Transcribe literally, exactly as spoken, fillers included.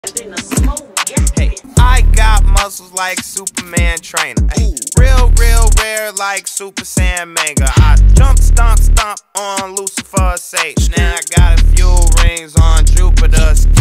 Hey, I got muscles like Superman trainer. Hey, real, real rare like Super Saiyan manga. I jump, stomp, stomp on Lucifer's sage. Now I got